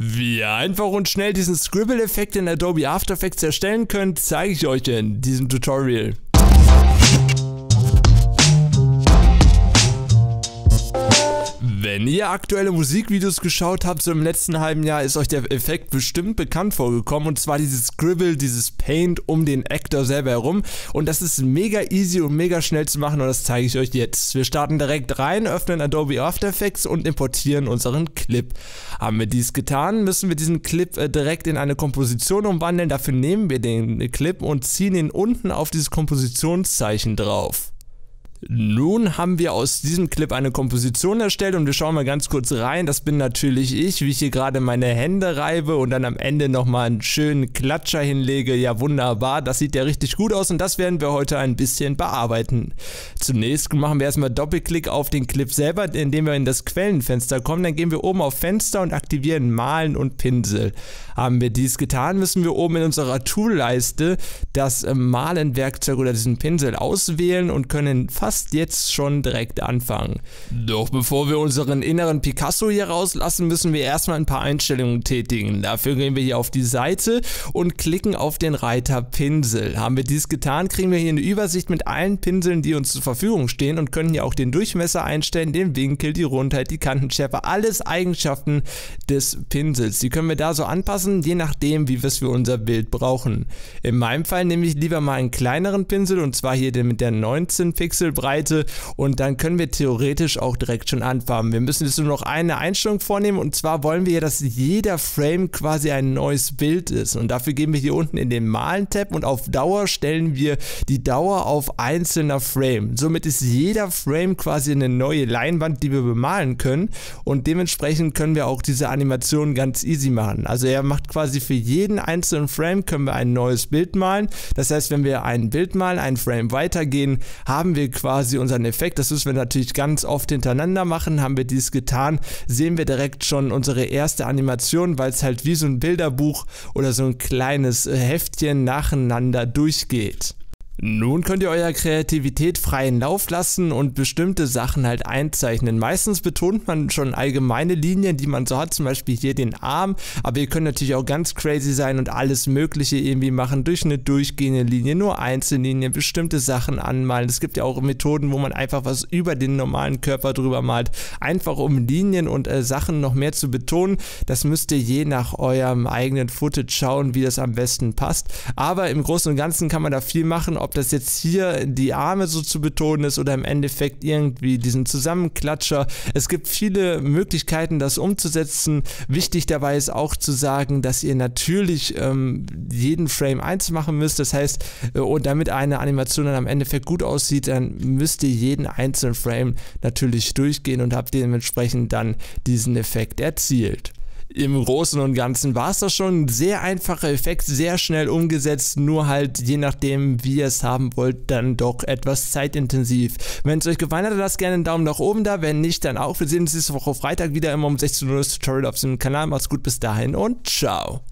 Wie ihr einfach und schnell diesen Scribble-Effekt in Adobe After Effects erstellen könnt, zeige ich euch in diesem Tutorial. Wenn ihr aktuelle Musikvideos geschaut habt, so im letzten halben Jahr, ist euch der Effekt bestimmt bekannt vorgekommen, und zwar dieses Scribble, dieses Paint um den Actor selber herum, und das ist mega easy und mega schnell zu machen, und das zeige ich euch jetzt. Wir starten direkt rein, öffnen Adobe After Effects und importieren unseren Clip. Haben wir dies getan, müssen wir diesen Clip direkt in eine Komposition umwandeln. Dafür nehmen wir den Clip und ziehen ihn unten auf dieses Kompositionszeichen drauf. Nun haben wir aus diesem Clip eine Komposition erstellt und wir schauen mal ganz kurz rein. Das bin natürlich ich, wie ich hier gerade meine Hände reibe und dann am Ende nochmal einen schönen Klatscher hinlege. Ja, wunderbar, das sieht ja richtig gut aus und das werden wir heute ein bisschen bearbeiten. Zunächst machen wir erstmal Doppelklick auf den Clip selber, indem wir in das Quellenfenster kommen. Dann gehen wir oben auf Fenster und aktivieren Malen und Pinsel. Haben wir dies getan, müssen wir oben in unserer Toolleiste das Malen-Werkzeug oder diesen Pinsel auswählen und können fast jetzt schon direkt anfangen. Doch bevor wir unseren inneren Picasso hier rauslassen, müssen wir erstmal ein paar Einstellungen tätigen. Dafür gehen wir hier auf die Seite und klicken auf den Reiter Pinsel. Haben wir dies getan, kriegen wir hier eine Übersicht mit allen Pinseln, die uns zur Verfügung stehen, und können hier auch den Durchmesser einstellen, den Winkel, die Rundheit, die Kantenschärfe, alles Eigenschaften des Pinsels. Die können wir da so anpassen, je nachdem, wie wir es für unser Bild brauchen. In meinem Fall nehme ich lieber mal einen kleineren Pinsel, und zwar hier den mit der 19 Pixel Breite, und dann können wir theoretisch auch direkt schon anfangen. Wir müssen jetzt nur noch eine Einstellung vornehmen, und zwar wollen wir, dass jeder Frame quasi ein neues Bild ist, und dafür gehen wir hier unten in den Malen-Tab und auf Dauer stellen wir die Dauer auf einzelner Frame. Somit ist jeder Frame quasi eine neue Leinwand, die wir bemalen können, und dementsprechend können wir auch diese Animation ganz easy machen. Also er macht quasi für jeden einzelnen Frame können wir ein neues Bild malen. Das heißt, wenn wir ein Bild malen, einen Frame weitergehen, haben wir quasi unseren Effekt. Das müssen wir natürlich ganz oft hintereinander machen. Haben wir dies getan, sehen wir direkt schon unsere erste Animation, weil es halt wie so ein Bilderbuch oder so ein kleines Heftchen nacheinander durchgeht. Nun könnt ihr eurer Kreativität freien Lauf lassen und bestimmte Sachen halt einzeichnen. Meistens betont man schon allgemeine Linien, die man so hat, zum Beispiel hier den Arm, aber ihr könnt natürlich auch ganz crazy sein und alles Mögliche irgendwie machen, durch eine durchgehende Linie, nur Einzellinien, bestimmte Sachen anmalen. Es gibt ja auch Methoden, wo man einfach was über den normalen Körper drüber malt, einfach um Linien und Sachen noch mehr zu betonen. Das müsst ihr je nach eurem eigenen Footage schauen, wie das am besten passt, aber im Großen und Ganzen kann man da viel machen, ob das jetzt hier die Arme so zu betonen ist oder im Endeffekt irgendwie diesen Zusammenklatscher. Es gibt viele Möglichkeiten, das umzusetzen. Wichtig dabei ist auch zu sagen, dass ihr natürlich jeden Frame 1 machen müsst. Das heißt, und damit eine Animation dann am Endeffekt gut aussieht, dann müsst ihr jeden einzelnen Frame natürlich durchgehen und habt dementsprechend dann diesen Effekt erzielt. Im Großen und Ganzen war es das schon. Ein sehr einfacher Effekt, sehr schnell umgesetzt, nur halt je nachdem, wie ihr es haben wollt, dann doch etwas zeitintensiv. Wenn es euch gefallen hat, lasst gerne einen Daumen nach oben da, wenn nicht, dann auch. Wir sehen uns nächste Woche Freitag wieder immer um 16 Uhr das Tutorial auf dem Kanal. Macht's gut, bis dahin und ciao.